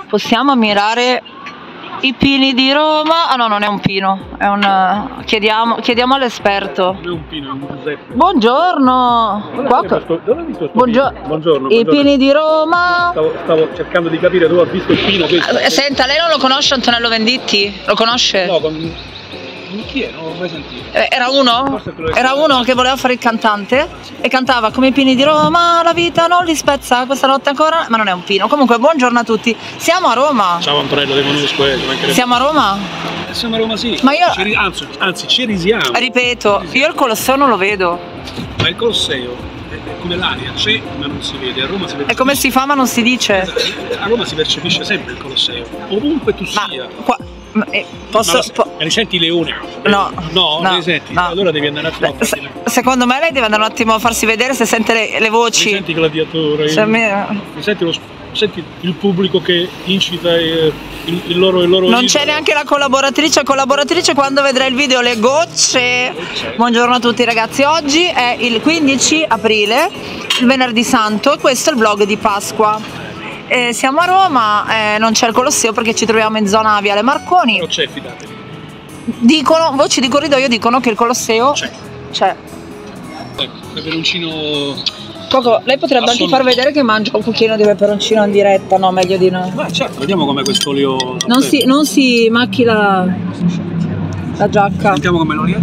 possiamo ammirare i pini di Roma. Ah no, non è un pino, è un... chiediamo all'esperto. Non è un pino, è un Giuseppe. Buongiorno. Dove hai visto Buongiorno. I pini di Roma. Stavo cercando di capire dove ha visto il pino. Senta, lei non lo conosce Antonello Venditti? Lo conosce? No, chi è? Non l'ho mai sentito. Era uno? Era uno che voleva fare il cantante e cantava come i pini di Roma, la vita non li spezza, questa notte ancora, ma non è un pino. Comunque buongiorno a tutti, siamo a Roma. Ciao Antonello, te conosco, siamo a Roma? Siamo a Roma, sì. Ma io... anzi, ci risiamo. Ripeto, io il Colosseo non lo vedo. Ma il Colosseo è come l'aria, c'è ma non si vede. A Roma si percepisce. È come si fa ma non si dice. A Roma si percepisce sempre il Colosseo, ovunque tu sia. Mi senti Leone? No. No, le senti? No. Allora devi andare a farti. Secondo me lei deve andare un attimo a farsi vedere se sente le voci. Senti gladiatore, senti il pubblico che incita il loro non c'è neanche la collaboratrice quando vedrà il video le gocce. Buongiorno a tutti ragazzi, oggi è il 15 aprile, il venerdì santo, e questo è il vlog di Pasqua. Siamo a Roma, non c'è il Colosseo perché ci troviamo in zona Viale Marconi. Non c'è, fidatevi. Voci di corridoio dicono che il Colosseo c'è. Peperoncino. Coco, lei potrebbe anche far vedere che mangia un cucchiaino di peperoncino in diretta, no? Meglio di no. Ma certo, vediamo com'è quest'olio. Non si macchi la giacca. Sentiamo come l'olio.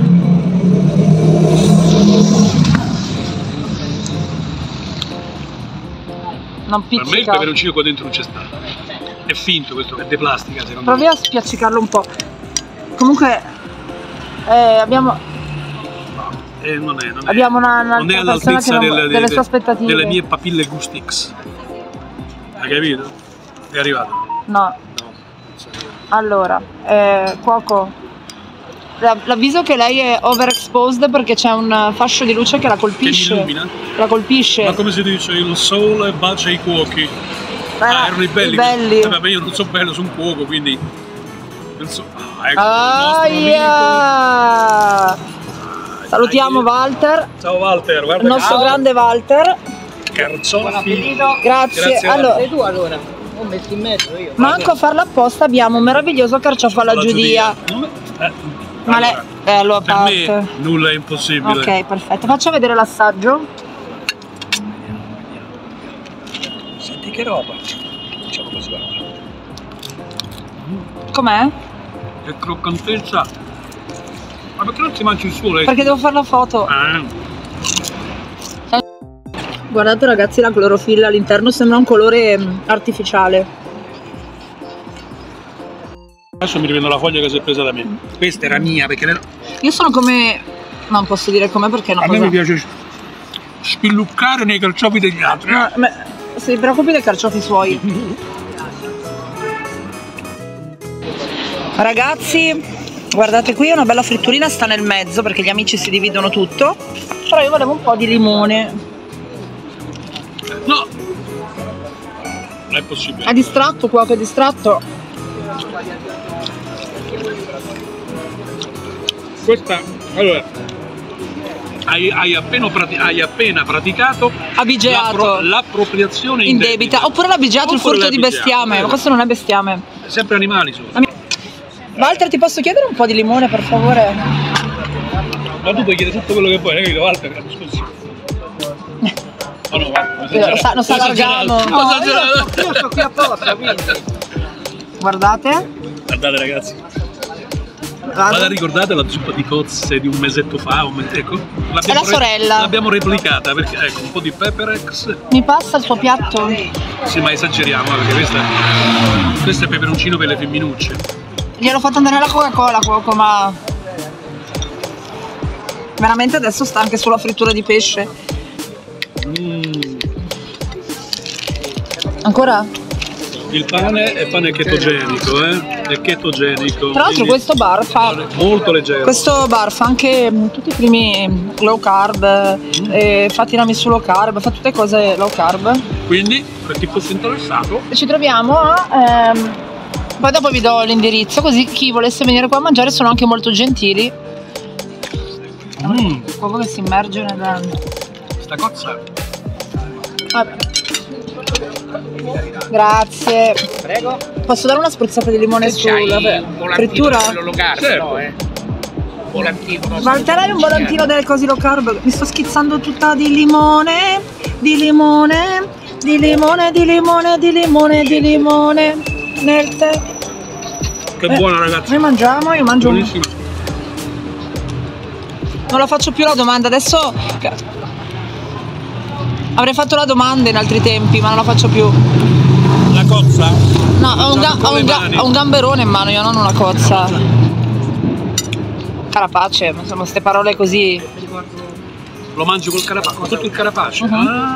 Non pizzica. Per me il peperoncino qua dentro non c'è stato. È finto questo, è di plastica secondo me. Provi a spiaccicarlo un po'. Comunque abbiamo... abbiamo non è all'altezza delle sue aspettative. Delle mie papille gustix. Hai capito? È arrivato? No. Allora, cuoco, l'avviso che lei è overexposed perché c'è un fascio di luce che la colpisce. Che mi illumina? La colpisce. Ma come si dice? Il sole bacia i cuochi. Erano i belli. Vabbè, io non so bello, sono un cuoco, quindi... ecco, salutiamo Walter. Ciao Walter, guarda. Il nostro grande Walter. Carciofi. Grazie. Allora. Sei tu allora? Ho messo in mezzo io. Manco a farlo apposta abbiamo un meraviglioso carciofo alla giudia. Ma allora, allora per me nulla è impossibile. Ok, perfetto. Faccia vedere l'assaggio. Senti che roba. Facciamo così, guarda. Com'è? Che croccantezza. Ma perché non ti mangi il suo lei? Perché devo fare la foto. Guardate ragazzi la clorofilla all'interno, sembra un colore artificiale. Adesso mi riprendo la foglia che si è presa da me. Questa era mia perché... Io sono come... non posso dire com'è perché non... A me mi piace spilluccare nei carciofi degli altri. No, si preoccupi dei carciofi suoi. Ragazzi, guardate qui, una bella fritturina sta nel mezzo perché gli amici si dividono tutto. Però io volevo un po' di limone. No! Non è possibile. È distratto, cuoco, è distratto. Questa, allora, hai appena praticato abigeato l'appropriazione indebita. Oppure l'abigeato, il furto di bestiame. Ma questo non è bestiame. Sempre animali sono. Walter, ti posso chiedere un po' di limone, per favore? Ma tu puoi chiedere tutto quello che vuoi, hai capito, Walter? Scusi. Oh no, non sa largamo. Io sto qui apposta, quindi. Guardate. Guardate ragazzi. Ma ricordate la zuppa di cozze di un mesetto fa? Ecco, è la sorella. L'abbiamo replicata perché ecco un po' di Pepperex. Mi passa il suo piatto? Sì, ma esageriamo perché questo è peperoncino per le femminucce. Gliel'ho fatto andare alla Coca-Cola, cuoco, ma veramente adesso sta anche sulla frittura di pesce. Ancora? Il pane è pane chetogenico, è chetogenico. Tra l'altro questo bar fa molto leggero. Questo bar fa anche tutti i primi low carb, fa tiramisù low carb, fa tutte cose low carb. Quindi, per chi fosse interessato, ci troviamo a poi dopo vi do l'indirizzo, così chi volesse venire qua a mangiare sono anche molto gentili. Proprio che si immerge nella... Sta cozza. Vabbè. Grazie. Prego. Posso dare una spruzzata di limone sulla frittura? Quello low carb, Certo. no, volantino. Ma te l'hai un volantino delle cose low carb? Mi sto schizzando tutta di limone, di limone, di limone, di limone, di limone, di limone nel tè. Che buona, ragazzi. Noi mangiamo, io mangio. Buonissima. Non la faccio più la domanda, adesso avrei fatto la domanda in altri tempi, ma non la faccio più. La cozza? No, ho un gamberone in mano, io non una cozza. Carapace, insomma, queste parole così. Lo mangio col carapace, con tutto il carapace.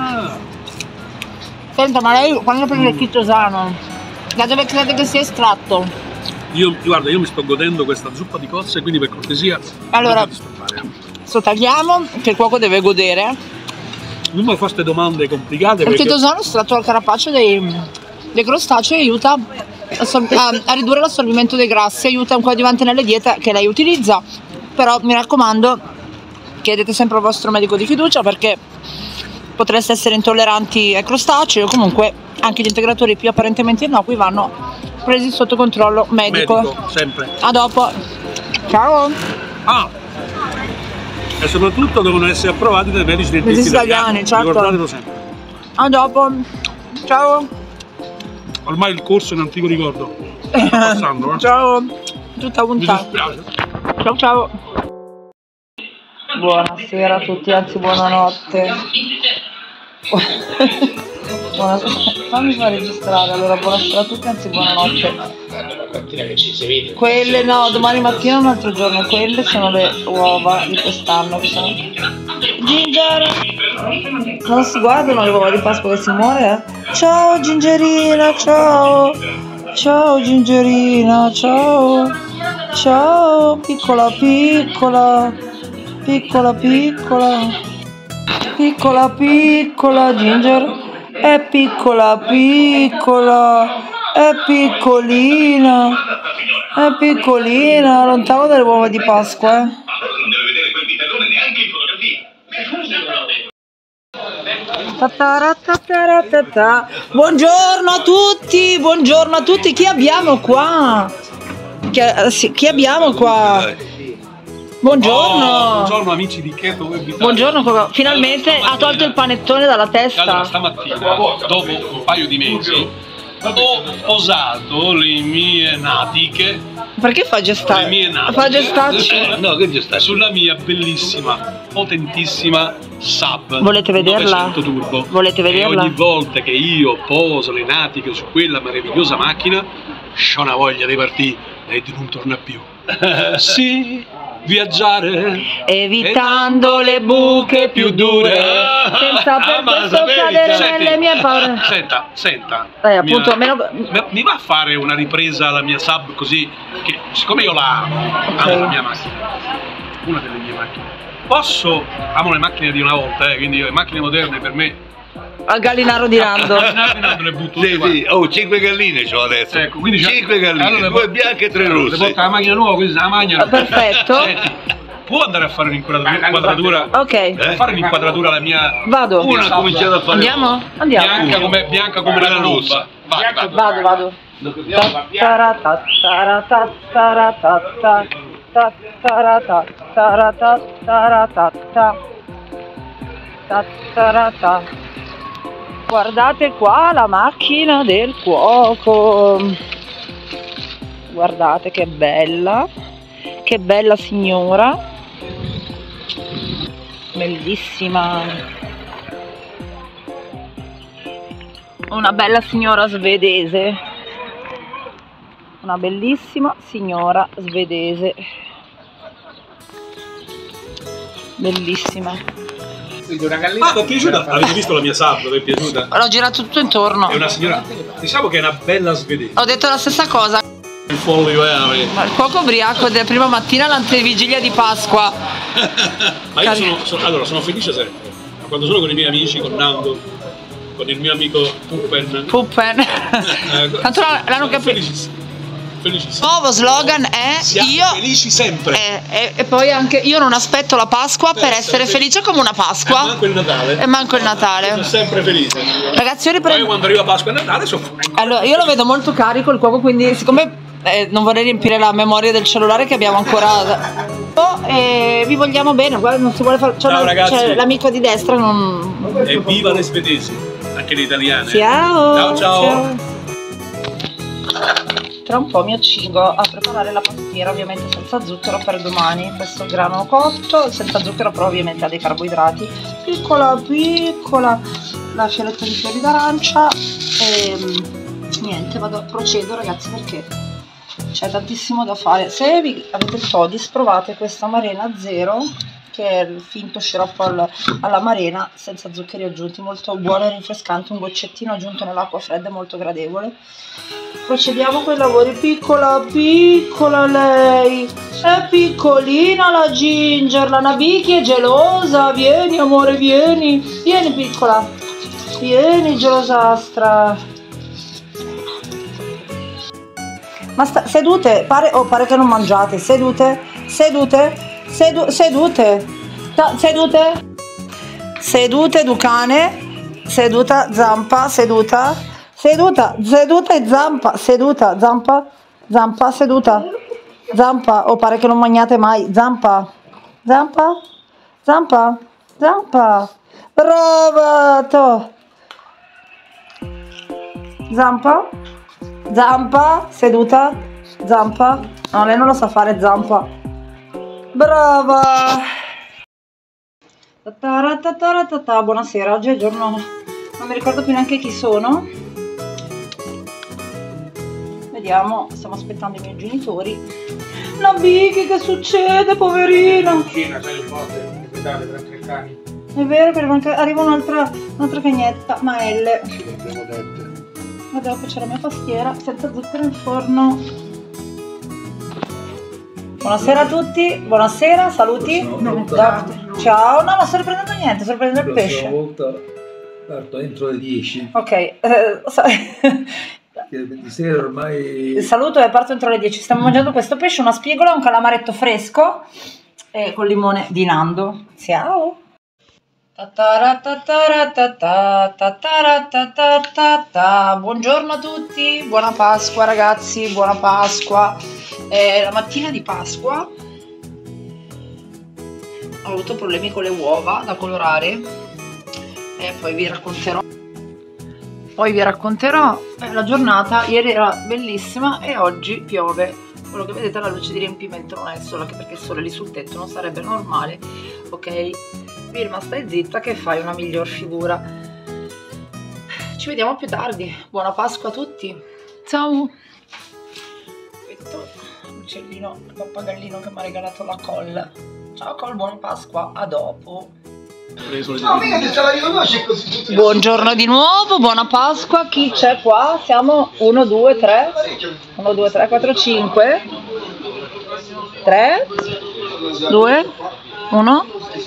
Senta, ma lei quando prende il chitosano, da dove crede che sia estratto? Guarda, io mi sto godendo questa zuppa di cozze, quindi per cortesia. Allora, non ti disturbare. tagliamo, che il cuoco deve godere. Non mi fa queste domande complicate. Il chitosano estratto dal carapace dei crostacei aiuta a ridurre l'assorbimento dei grassi, aiuta un coadiuvante nelle diete che lei utilizza, però mi raccomando chiedete sempre al vostro medico di fiducia perché potreste essere intolleranti ai crostacei o comunque anche gli integratori più apparentemente innocui vanno presi sotto controllo medico. Sempre. A dopo. Ciao. E soprattutto devono essere approvati dai medici dentisti italiani, certo. Ricordatelo sempre. A dopo. Ciao. Ormai il corso è un antico ricordo. Sta passando, eh? Ciao. Tutta Mi puntata. dispiace. Ciao ciao. Buonasera a tutti, anzi buonanotte. Buonasera. Fammi far registrare, allora buonasera a tutti, anzi buonanotte. Quelle no, domani mattina è un altro giorno, quelle sono le uova di quest'anno che sono. Ginger! Non si guardano le uova di Pasqua che si muore, eh? Ciao Gingerina, ciao! Ciao Gingerina, ciao! Ciao, piccola piccola! Piccola piccola! Piccola piccola Ginger! È piccola piccola! È piccolina! È piccolina! Lontano dalle uova di Pasqua, eh! Non deve vedere quel vitellone neanche in fotografia. Buongiorno a tutti, chi abbiamo qua? Chi abbiamo qua? Buongiorno! Buongiorno amici di Keto Web Italia. Buongiorno, finalmente ha tolto il panettone dalla testa. Allora, stamattina, dopo un paio di mesi, ho posato le mie natiche. Perché fa gestare? Le mie natiche. Fa gestarci? No, che gestare? Sulla mia bellissima, potentissima Saab. Volete vederla? 900 turbo. Volete vederla? E ogni volta che io poso le natiche su quella meravigliosa macchina, c'ho una voglia di partire e di non tornare più. Sì, viaggiare evitando le buche più dure, senza per questo cadere nelle mie paure. Senta, appunto, mi va a fare una ripresa alla mia Saab così, che siccome io la amo, la mia macchina, una delle mie macchine, amo le macchine di una volta, quindi le macchine moderne per me. Al gallinaro di Nando. Le butto tutte Sì, oh, 5 galline c'ho adesso. Ecco, quindi 5 galline, allora, 2 bianche e 3 Le rosse. porta la macchina nuova, così se la mangiano. Perfetto. Senti, può andare a fare un'inquadratura? Ok. Fare un'inquadratura alla mia. Vado. Una ha cominciato a fare. Andiamo? Andiamo. Bianca come la rossa. Vai. Vado. Guardate qua la macchina del cuoco. Guardate che bella signora, bellissima, una bella signora svedese, una bellissima signora svedese, bellissima. Ti è piaciuta? Avete visto la mia Saab? Vi è piaciuta? L'ho girato tutto intorno. È una signora, diciamo che è una bella svedese. Ho detto la stessa cosa. Il foglio Ma il cuoco ubriaco della prima mattina all'antevigilia di Pasqua. Ma io sono felice sempre. Quando sono con i miei amici, con Nando, con il mio amico Puppen. Tanto l'hanno capito. felicissimo. Nuovo slogan è Siamo io felici sempre. e poi anche io non aspetto la Pasqua per essere felice come una Pasqua. Manco il Natale. E manco il Natale. Sono sempre felice. Ragazzi, io Poi riprendo. quando arriva Pasqua e Natale sono. Allora, io lo vedo molto carico il cuoco, quindi siccome non vorrei riempire la memoria del cellulare che abbiamo ancora. Vi vogliamo bene, guarda, non si vuole fare. Ciao, ragazzi. L'amico di destra non. Evviva le svedesi, anche le italiane. Ciao. Ciao. Tra un po' mi accingo a preparare la pastiera, ovviamente senza zucchero per domani. Questo grano cotto, senza zucchero, però ovviamente ha dei carboidrati. Piccola, la fialetta di fiori d'arancia e niente, procedo ragazzi perché c'è tantissimo da fare. Se avete il Todis, provate questa Amarena Zero, che è il finto sciroppo alla marena senza zuccheri aggiunti, molto buono e rinfrescante, un goccettino aggiunto nell'acqua fredda è molto gradevole. Procediamo con i lavori. Piccola lei, è piccolina la Ginger, la Nabiki è gelosa, vieni amore, vieni piccola, vieni gelosastra. Ma sedute, pare che non mangiate, sedute, Ducane, seduta, zampa, seduta e zampa, seduta, zampa, seduta, zampa, pare che non mangiate mai, zampa, brava, zampa, seduta, zampa, no, lei non lo sa fare, zampa, brava. Buonasera, oggi è il giorno, non mi ricordo più neanche chi sono. Vediamo, stiamo aspettando i miei genitori. Nabiki, che succede, poverina? Cina, c'è il botte, pedale tra 3 cani. È vero che arriva un'altra cagnetta, ma L. Ma dopo c'è la mia pastiera senza zucchero in forno. Buonasera a tutti, buonasera, saluti. Ciao, no, non sto riprendendo niente, sto riprendendo il pesce. Parto entro le 10. Ok, Di sera ormai. il saluto è parto entro le 10. Stiamo mangiando questo pesce, una spigola, un calamaretto fresco e col limone di Nando. Ciao. Buongiorno a tutti, buona Pasqua ragazzi, buona Pasqua. La mattina di Pasqua ho avuto problemi con le uova da colorare e poi vi racconterò. La giornata ieri era bellissima e oggi piove. Quello che vedete, la luce di riempimento non è solo, anche perché il sole lì sul tetto non sarebbe normale. Ok, Vilma, stai zitta che fai una miglior figura. Ci vediamo più tardi. Buona Pasqua a tutti. Ciao. Questo l'uccellino, il pappagallino che mi ha regalato la Col. Ciao Col, buona Pasqua, a dopo. No, mica che ce la riconosce così tutti. Buongiorno di nuovo, buona Pasqua. Chi c'è qua? Siamo 1, 2, 3 1, 2, 3, 4, 5 3 2 1.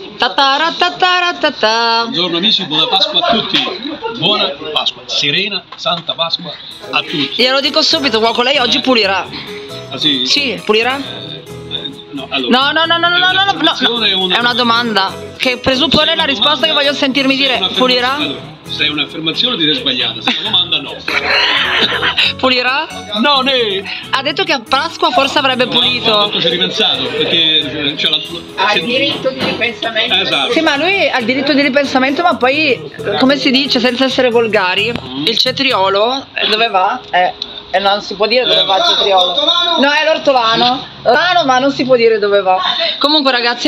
Buongiorno amici, buona Pasqua a tutti. Buona Pasqua, serena, santa Pasqua a tutti. Glielo dico subito, cuoco, lei oggi pulirà. Ah sì? Sì, pulirà? No, allora. No, è una domanda che presuppone la risposta che voglio sentirmi dire. Pulirà? Allora, se è un'affermazione ti sei sbagliata, se è una domanda no. Pulirà? No, ne. Ha detto che a Pasqua forse avrebbe pulito. Ci hai ripensato, perché c'è Ha il diritto di ripensamento. Esatto. Sì, ma lui ha il diritto di ripensamento, ma poi, come si dice, senza essere volgari, il cetriolo dove va? E non si può dire dove va il cetriolo. No, è l'ortolano. Ma non si può dire dove va. Comunque ragazzi,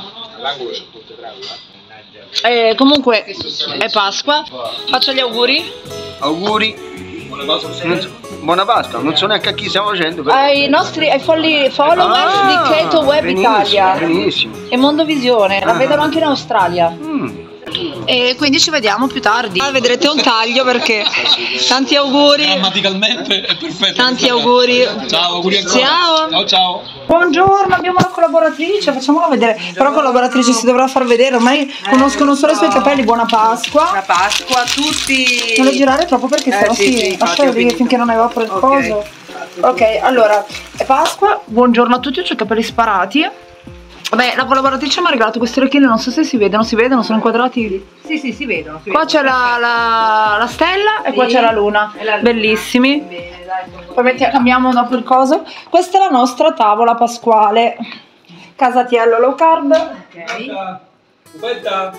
comunque è Pasqua. Faccio gli auguri. Auguri. Buona Pasqua, non so neanche a chi stiamo facendo. Ai followers di Keto Web Italia. Benissimo. E Mondovisione, la vedono anche in Australia. E quindi ci vediamo più tardi. Vedrete un taglio perché tanti auguri. Grammaticalmente è perfetto. Tanti auguri. Ciao, auguri ancora. Ciao. Buongiorno, abbiamo una collaboratrice, facciamola vedere. Però collaboratrice si dovrà far vedere, ormai conoscono solo i suoi capelli. Buona Pasqua. Buona Pasqua a tutti. Non lo girare troppo perché sennò si lascia lì finché non evapora il coso. Ok, allora, è Pasqua, buongiorno a tutti, ho i capelli sparati. Vabbè, la collaboratrice mi ha regalato questi orecchini, non so se si vedono, sono inquadrati? Sì, sì, si vedono. Qua c'è la stella e qua c'è la luna, bellissimi. Bene, dai. Poi cambiamo dopo il coso. Questa è la nostra tavola pasquale, Casatiello low carb. Ok. Aspetta,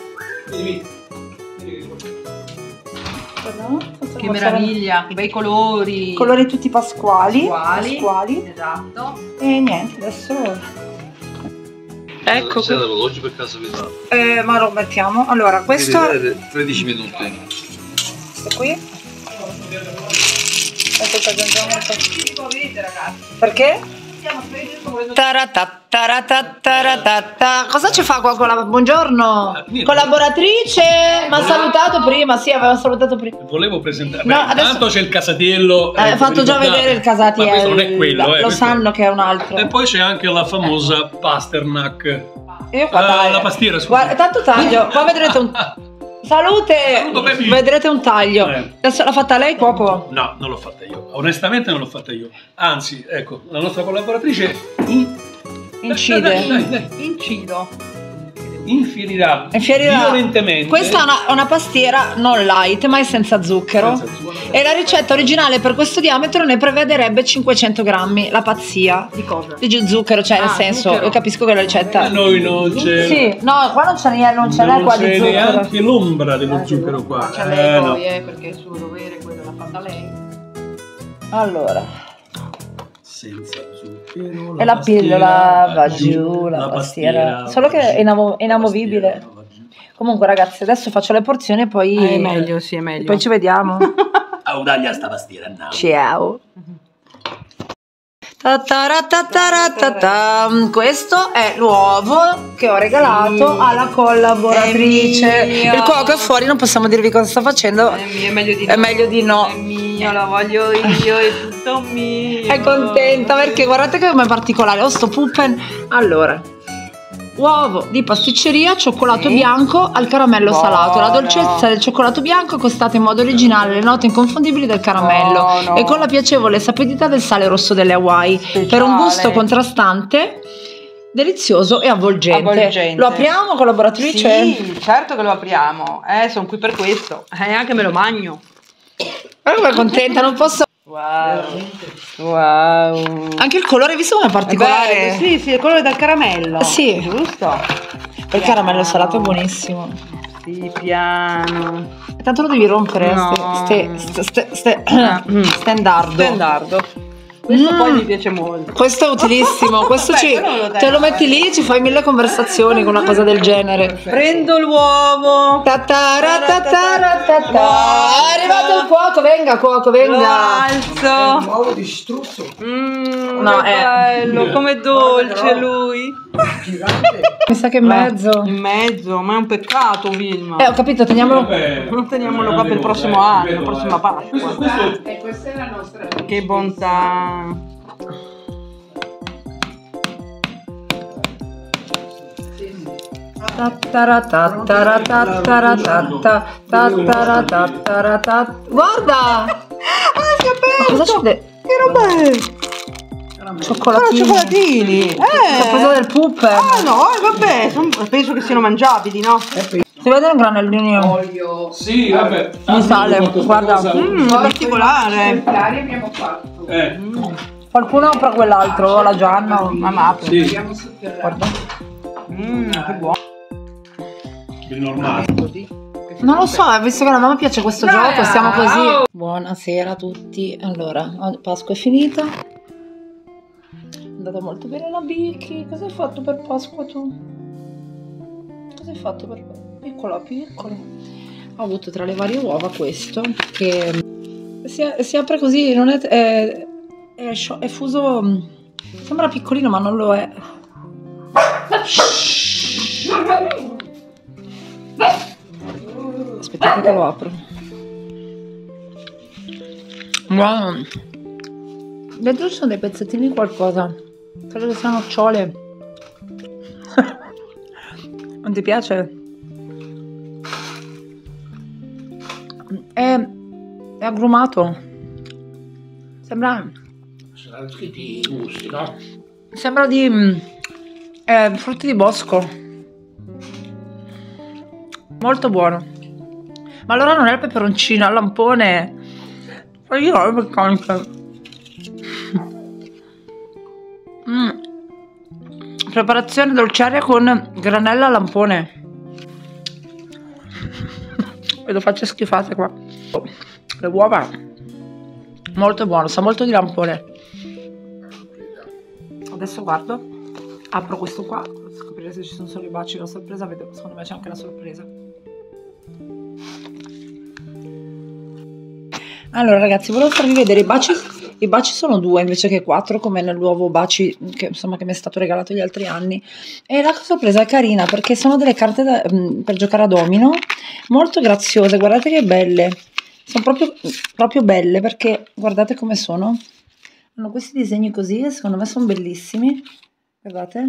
Che meraviglia, che bei colori. Colori tutti pasquali. Pasquali. Esatto. E niente, adesso... Ecco qui. l'orologio per caso vi Ma lo mettiamo. Allora, questo 13 minuti. questo qui. Ecco che aggiungiamo un po'. Perché? Taratataratataratata. Cosa ci fa qua con la buongiorno? Collaboratrice? Mi ha salutato prima, sì, aveva salutato prima. Volevo presentare. No, Beh, adesso- intanto c'è il Casatiello. Ho fatto già vedere il Casatiello. Ma questo non è quello, Lo questo- sanno che è un altro. E poi c'è anche la famosa Pasternak. Io qua taglio. La pastiera, scusa. Guarda, tanto taglio. Qua vedrete un. Salute! Saluto, baby. Vedrete un taglio. Adesso l'ha fatta lei, cuoco? No, non l'ho fatta io. Onestamente non l'ho fatta io. Anzi, ecco, la nostra collaboratrice Incide. dai. Incido. Infierirà Infierirà. violentemente. Questa è una pastiera non light, ma è senza zucchero. Senza zucchero. E la ricetta originale per questo diametro ne prevederebbe 500 grammi. La pazzia. Di cosa? Di zucchero, cioè nel senso, zucchero. io capisco che la ricetta. A noi non c'è. Sì, no, qua non c'è Non qua di c'è zucchero. neanche l'ombra dello zucchero qua. C'è lei no. poi, perché è il suo dovere, quello l'ha fatta lei. Allora. Senza zucchero. E la pillola va giù, la pastiera. Solo che è inamovibile. Comunque ragazzi, adesso faccio le porzioni e poi... È meglio, sì, è meglio. Poi ci vediamo. Audaglia sta pastiera, no. Ciao. Questo è l'uovo che ho regalato alla collaboratrice. È mio. Il cuoco è fuori, non possiamo dirvi cosa sta facendo. È meglio di no. È meglio di no. È mio, lo voglio io, è tutto mio. È contenta perché guardate che è particolare. Ho sto puppen. Allora, uovo di pasticceria, cioccolato bianco al caramello Buono. salato. La dolcezza del cioccolato bianco è costata in modo originale le note inconfondibili del caramello Buono. e con la piacevole sapidità del sale rosso delle Hawaii, per un gusto contrastante, delizioso e avvolgente. Lo apriamo, collaboratrice? Sì, certo che lo apriamo. Sono qui per questo. Anche me lo magno. Guarda, contenta, non posso. Wow. Anche il colore, visto come è particolare? Sì, sì, il colore del caramello. Sì. Giusto? Il caramello salato è buonissimo. Sì, piano. Tanto lo devi rompere, No. stendardo. Stendardo. Questo poi mi piace molto. Questo è utilissimo, questo Vabbè, ci, quello lo te lo metti lì, ci fai 1000 conversazioni con una cosa del genere. Prendo l'uovo. È arrivato il cuoco, venga cuoco, Lo venga. alzo. uovo di struzzo No, che bello, com'è dolce lui. gigante. Mi sa che in mezzo. In mezzo, ma è un peccato, Vilma. Ho capito, teniamolo. Non teniamolo qua per il prossimo anno, la prossima Pasqua. Questa è la nostra. Che bontà. Guarda! Si è aperto! Cosa c'è? Che roba è? Cioccolatini. Cioccolatini. Ho preso del puppe. No, vabbè, penso che siano mangiabili, no? Si vedono granellini. Sì, vabbè. Mi sale, guarda. Particolare. Esemplari abbiamo fatto. Qualcuno compra quell'altro, la Gianna. Mamma, Sì. Abbiamo soffiato. che buono. Il normale. Non lo so, visto che alla mamma piace questo gioco, stiamo così. Buonasera a tutti. Allora, Pasqua è finita. È andata molto bene la Vicky. Cosa hai fatto per Pasqua tu? Cosa hai fatto per piccola? Ho avuto tra le varie uova questo che si apre così, non è fuso. Sembra piccolino, ma non lo è. Aspettate che lo apro. Buono. Dentro ci sono dei pezzettini di qualcosa. Credo che siano nocciole. Non ti piace? È agrumato. Sembra Saranno scritti i gusti, no? Sembra di frutti di bosco. Molto buono. Ma allora non è il peperoncino, è il lampone. Ma io ho il peccante. Preparazione dolciaria con granella al lampone. Vedo facce schifate qua. Le uova. Molto buono, sa molto di lampone. Adesso guardo. Apro questo qua. Scoprire se ci sono solo i baci. La sorpresa, vedo. Secondo me c'è anche la sorpresa. Allora ragazzi, volevo farvi vedere i baci. I baci sono 2 invece che 4 come nel nuovo baci che, insomma, che mi è stato regalato gli altri anni. E la sorpresa è carina perché sono delle carte per giocare a domino molto graziose, guardate che belle, sono proprio belle perché guardate come sono, hanno questi disegni così e secondo me sono bellissimi, guardate,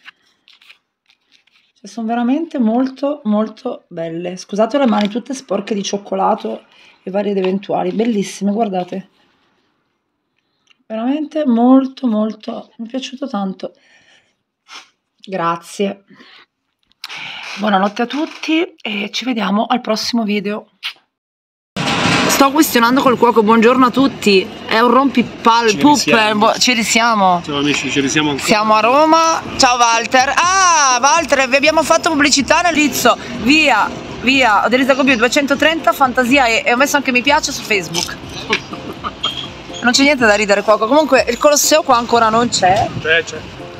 cioè, sono veramente molto belle. Scusate le mani tutte sporche di cioccolato e varie ed eventuali, bellissime, guardate. Veramente molto mi è piaciuto tanto. Grazie. Buonanotte a tutti e ci vediamo al prossimo video. Sto questionando col cuoco. Buongiorno a tutti. È un rompipalle. Ci risiamo. Ciao amici, ci risiamo ancora. Siamo a Roma. Ciao Walter. Ah, Walter, vi abbiamo fatto pubblicità nel Rizzo. Via Odelisa Gobbio 230 Fantasia e ho messo anche mi piace su Facebook. Non c'è niente da ridere, cuoco. Comunque il Colosseo qua ancora non c'è. C'è.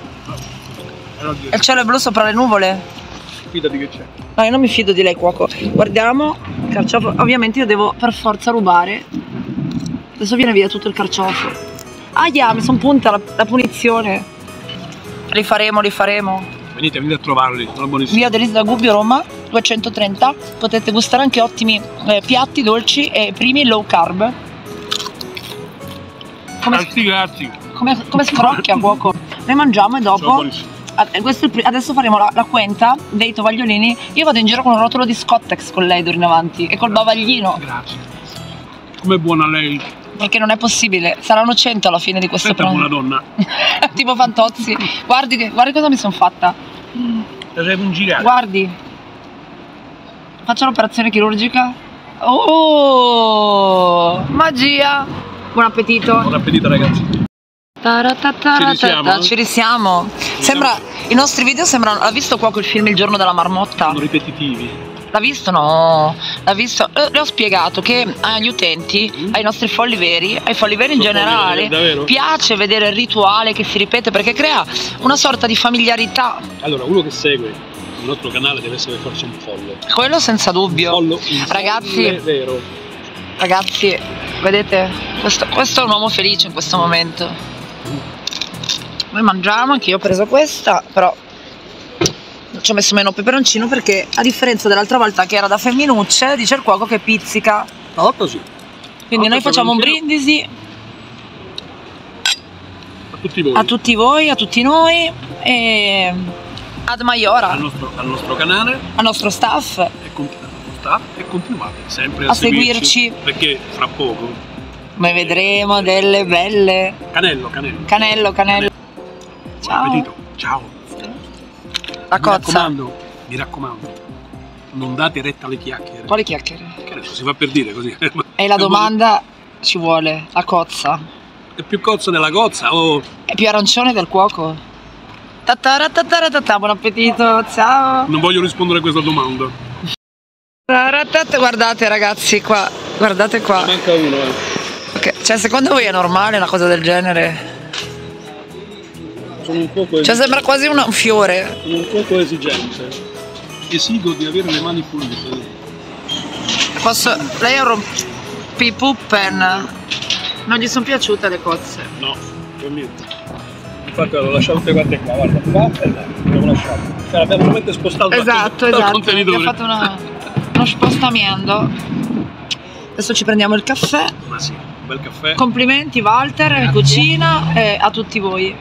E il cielo è blu sopra le nuvole. Fidati che c'è. No, io non mi fido di lei, cuoco. Guardiamo, carciofo. Ovviamente io devo per forza rubare. Adesso viene via tutto il carciofo. Ahia, mi son punta la punizione. Li faremo. Venite a trovarli, sono buonissimi. Via Odelisa Gubbio, Roma 230. Potete gustare anche ottimi piatti dolci e primi low carb. Grazie. Come scrocchia, cuoco. Noi mangiamo e dopo adesso faremo la quenta dei tovagliolini. Io vado in giro con un rotolo di Scottex con lei d'ora in avanti e col bavaglino. Grazie. Com'è buona lei? Perché non è possibile, saranno 100 alla fine di questo pranzo. Buona donna. Tipo Fantozzi. Guardi cosa mi sono fatta. La sei un girato. Guardi. Faccio l'operazione chirurgica. Oh, magia. Buon appetito. Buon appetito ragazzi. Ci risiamo. Sembra, i nostri video sembrano. Ha visto cuoco il film Il giorno della marmotta? Sono ripetitivi. L'ha visto? No. L'ha visto? Le ho spiegato che agli utenti, ai nostri folli veri, ai folli veri in generale, piace vedere il rituale che si ripete perché crea una sorta di familiarità. Allora, uno che segue il nostro canale deve essere forse un follo. Quello senza dubbio. Ragazzi, vero. Ragazzi, vedete? Questo è un uomo felice in questo momento. Noi mangiamo, anche io ho preso questa, però ci ho messo meno peperoncino perché a differenza dell'altra volta che era da femminucce, dice il cuoco che pizzica. Sì. Quindi noi facciamo un brindisi a tutti voi, a tutti noi e ad Maiora, al nostro canale, al nostro staff e continuate sempre a seguirci perché fra poco come vedremo delle belle Canello. Buon appetito. Ciao. La cozza. Mi raccomando, non date retta alle chiacchiere. Quali chiacchiere? Che adesso si fa per dire così. E la domanda ci vuole, la cozza. È più cozza della cozza o è più arancione del cuoco? Buon appetito, ciao. Non voglio rispondere a questa domanda. Guardate ragazzi qua, guardate qua. Manca uno, Okay. Cioè secondo voi è normale una cosa del genere? Sono un po' cioè sembra quasi un fiore. Sono un poco esigente. Esigo di avere le mani pulite. Lei è un rompipuppen. Non gli sono piaciute le cozze? No, per niente. Infatti l'ho lasciato tutte quante qua, guarda, qua e là, l'abbiamo lasciato. Cioè l'abbiamo solamente spostato esatto. Abbiamo fatto uno spostamento. Adesso ci prendiamo il caffè. Ma sì, un bel caffè. Complimenti Walter, in cucina e a tutti voi.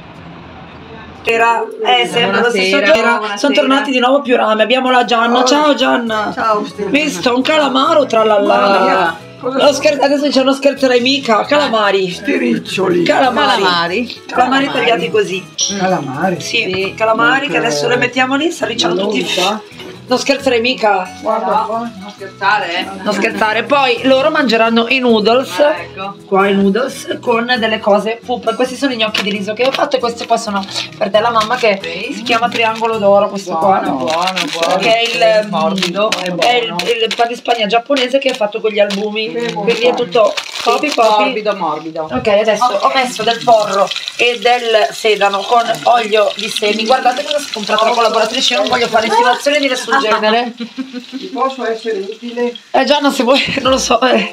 Sempre lo stesso giorno. Sono tornati di nuovo più rame. Abbiamo la Gianna. Ciao Gianna. Ciao. Visto un calamaro tra la Non scherzo, adesso dice non scherzerai mica. Calamari. Sti riccioli. Calamari tagliati così. Calamari. Sì, calamari che adesso le mettiamo lì, s'arricciano tutti. Non scherzerai mica. Guarda qua, non scherzare, Non scherzare. Poi loro mangeranno i noodles. Ecco. Qua i noodles con delle cose pup. Questi sono i gnocchi di riso che ho fatto e questi qua sono per te la mamma che si chiama triangolo d'oro. Questo Buono. che è il morbido, è è il pan di Spagna giapponese che è fatto con gli albumi. Quindi è tutto copi. Morbido. Ok, adesso ho messo del porro e del sedano con olio di semi. Guardate cosa si è comprato la collaboratrice, io non voglio fare insinuazioni di nessun genere. Ti posso essere utile? Già non si vuole, non lo so. È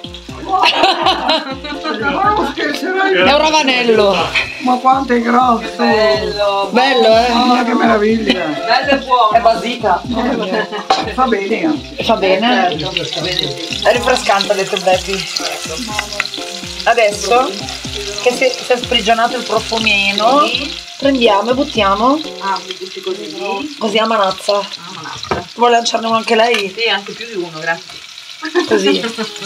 Non scherzerai. un ravanello. Ma quanto è grosso. Bello, Ma che meraviglia. Bello e buono. È basita. Fa bene anche. Fa bene. Bene. È rinfrescante, ha detto Beppi. Adesso che si è sprigionato il profumino, prendiamo e buttiamo Ah, mi butti così. così a manazza. Ah, manazza. Vuole lanciarne uno anche lei? Sì, anche più di uno, grazie. Così.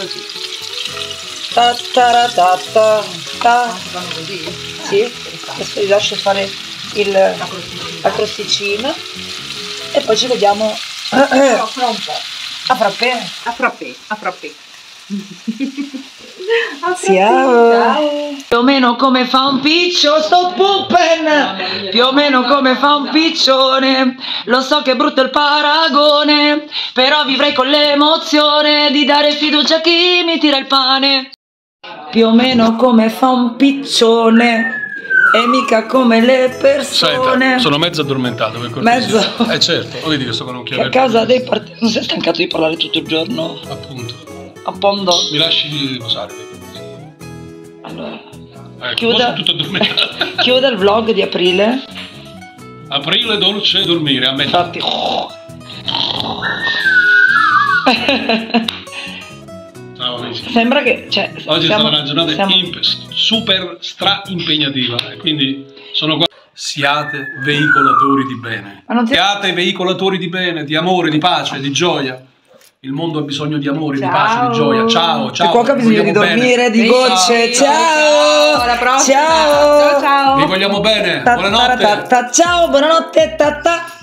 Ta ta ta ta ta. Vanno così? Sì, adesso vi lascio fare la crosticina e poi ci vediamo Fra un po'. a frappè. A frappè. Ciao. Più o meno come fa un piccio sto puppen, più o meno come fa un piccione, lo so che è brutto il paragone, però vivrei con l'emozione di dare fiducia a chi mi tira il pane. Più o meno come fa un piccione e mica come le persone. Senta, sono mezzo addormentato per cortesia. Mezzo? Certo, lo vedi che sto con un Che occhio a aperto. causa dei non sei stancato di parlare tutto il giorno? Appunto. A fondo. Mi lasci riposare. Allora, Chiuda. Sono tutto addormentato. chiuda il vlog di aprile. Aprile dolce dormire, a me. Infatti. Ciao amici. Sembra che. Cioè, Oggi è stata una giornata siamo- super stra impegnativa, quindi sono qua. Siate veicolatori di bene. Ma non si- Siate veicolatori di bene, di amore, di pace, di gioia. Il mondo ha bisogno di amore, di Ciao. pace, di gioia. Ciao, ciao. Il cuoco ha bisogno di Vi vogliamo dormire, bene. di gocce. Ciao! Alla prossima. Ciao! Ciao. Vi vogliamo bene. Ta- Buonanotte. ta- ta- ta- Ciao, buonanotte. Ta- ta.